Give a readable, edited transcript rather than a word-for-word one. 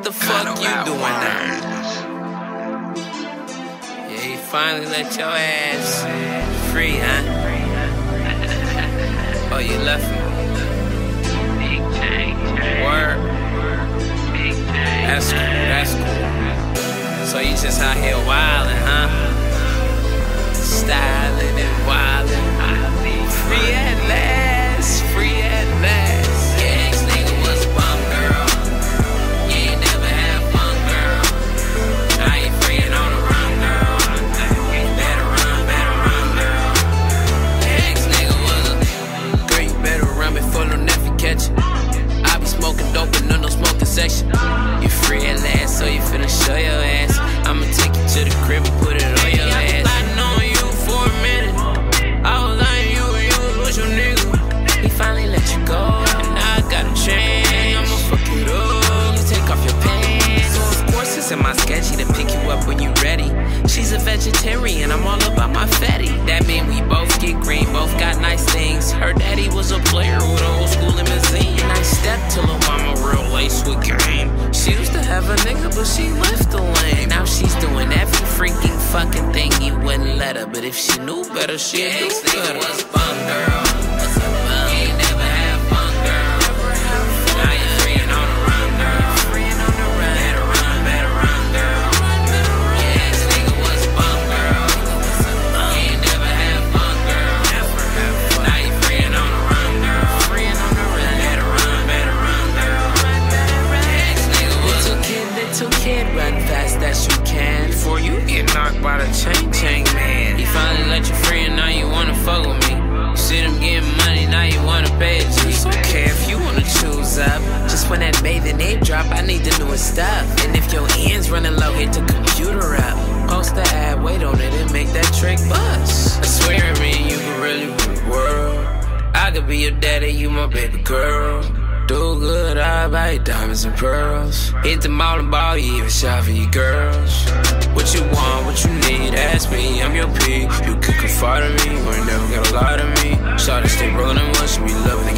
the fuck you doing now? Yeah, you finally let your ass free, huh? Oh, you left me. Word. That's cool, that's cool. So you just out here wildin', huh? Stylin' and wildin'. Free at last, free at last. Yeah, ex-nigga was a bum, girl. You ain't never had fun, girl. Now you freeing on the run, girl. Better run, girl. Yeah, ex-nigga was a... Girl, you better run before no nephew catch you. I be smoking dope in no smoking section. You free at last, so you finna show your ass. I'ma take you to the crib and put it on your ass. I've known you for a minute. I was lying, you was your nigga. He finally let you go, and now I got a chance. I'ma fuck it up. You take off your pants. So of course it's in my sketchy to pick you up when you ready. She's a vegetarian, I'm all about my fatty. That mean we both get green, both got nice things. Her daddy was a player with a old school limousine. Nice step till her mama real lace with game. She used to have a nigga, but she left the lane. Now she's doing every freaking fucking thing you wouldn't let her. But if she knew better, she'd do better. Was a bum, girl. You ain't never had fun, girl. Now you freeing on the run, girl. Better run, girl. Yeah, ex-nigga was a bum, girl. You ain't never had fun, girl. Now you freeing on the run, girl. Better run, girl. Yeah, ex-nigga was a Little kid, run fast as you can before you get knocked by the chain man. He finally let you free and now you wanna fuck with me. You see them getting money, now you wanna pay it. It's okay if you wanna choose up. Just when that bathing ape drop, I need the newest stuff. And if your end's running low, hit the computer up. Post the ad, wait on it and make that trick bust. I swear me and you can really rule the world. I could be your daddy, you my baby girl. Do good, I buy you diamonds and pearls. Hit the mall and ball, you even shop for your girls. What you want, what you need, ask me, I'm your P. You can confide in me, you ain't never gotta lie to me. Shawty stay rolling once, we love